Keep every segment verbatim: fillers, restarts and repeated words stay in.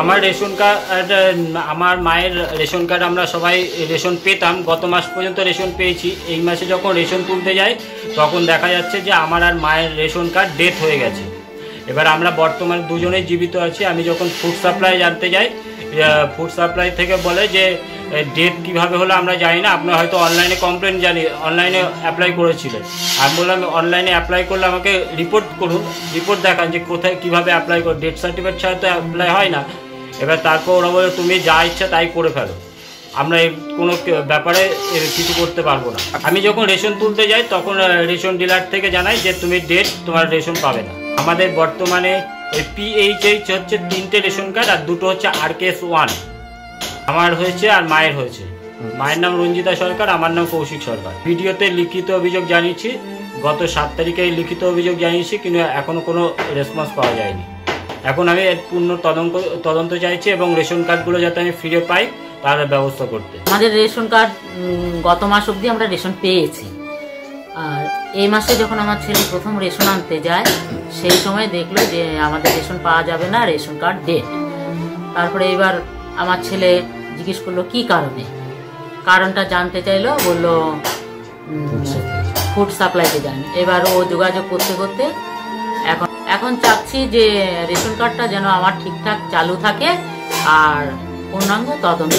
আমার ration card, আমার মায়ের রেশন কার্ড আমরা সবাই রেশন পেতাম, গত মাস পর্যন্ত রেশন পেয়েছি। এই মাসে যখন রেশন তুলতে যাই তখন দেখা যাচ্ছে যে আমার আর মায়ের রেশন কার্ড ডেথ হয়ে গেছে। এবার আমরা বর্তমানে দুজনেই জীবিত আছি। আমি যখন ফুড সাপ্লাই জানতে যাই, ফুড সাপ্লাই থেকে বলে যে ডেট কীভাবে হলো আমরা জানি না, আপনার হয়তো অনলাইনে কমপ্লেন জানি অনলাইনে অ্যাপ্লাই করেছিলেন। আমি বললাম অনলাইনে অ্যাপ্লাই করলে আমাকে রিপোর্ট করুন, রিপোর্ট দেখান যে কোথায় কীভাবে অ্যাপ্লাই করুন, ডেথ সার্টিফিকেট ছাড়া তো অ্যাপ্লাই হয় না। এবার তারপর ওরা বলে তুমি যা ইচ্ছা তাই করে ফেলো, আমরা এই কোনো ব্যাপারে কিছু করতে পারবো না। আমি যখন রেশন তুলতে যাই তখন রেশন ডিলার থেকে জানাই যে তুমি ডেট তোমার রেশন পাবে না। আমাদের বর্তমানে ওই পিএইচএইচ হচ্ছে তিনটে রেশন কার্ড আর দুটো হচ্ছে আরকেএস ওয়ান, আমার হয়েছে আর মায়ের হয়েছে। মায়ের নাম রঞ্জিতা সরকার, আমার নাম কৌশিক সরকার। ভিডিওতে লিখিত অভিযোগ জানিয়েছি, গত সাত তারিখে লিখিত অভিযোগ জানিয়েছি, কিন্তু এখনো কোনো রেসপন্স পাওয়া যায়নি। এখন আমি এর পূর্ণ তদন্ত তদন্ত চাইছি এবং রেশন কার্ডগুলো যাতে আমি ফিরে পাই তার ব্যবস্থা করতে। আমাদের রেশন কার্ড গত মাস অবধি আমরা রেশন পেয়েছি, আর এই মাসে যখন আমার ছেলে প্রথম রেশন আনতে যায় সেই সময় দেখলো যে আমাদের রেশন পাওয়া যাবে না, রেশন কার্ড ডেট। তারপরে এবার আমার ছেলে জিজ্ঞেস করলো কি কারণে, কারণটা জানতে চাইলো, বললো ফুড সাপ্লাইতে যান। এবার ও যোগাযোগ করতে করতে এখন এখন চাচ্ছি যে রেশন কার্ডটা যেন আমার ঠিকঠাক চালু থাকে আর পূর্ণাঙ্গ তদন্ত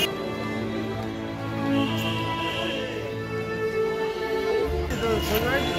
করে।